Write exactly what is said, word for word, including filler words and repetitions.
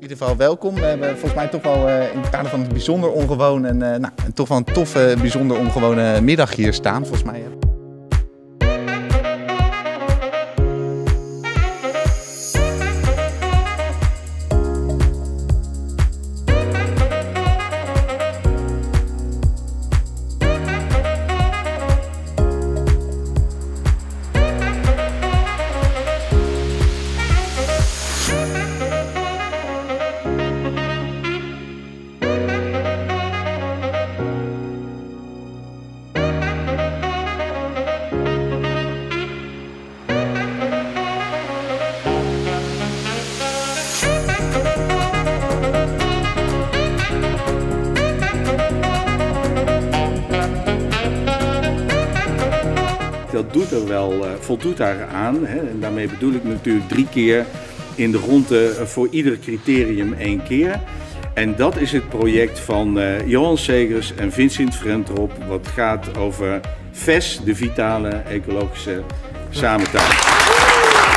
ieder geval welkom. We hebben volgens mij toch wel uh, in het kader van het bijzonder ongewoon en uh, nou, toch wel een toffe, bijzonder ongewone middag hier staan, volgens mij. Dat doet er wel, uh, voldoet daar aan. Hè? En daarmee bedoel ik natuurlijk drie keer in de ronde uh, voor ieder criterium één keer. En dat is het project van uh, Johan Segers en Vincent Frentrop, wat gaat over V E S, de vitale ecologische samentuin.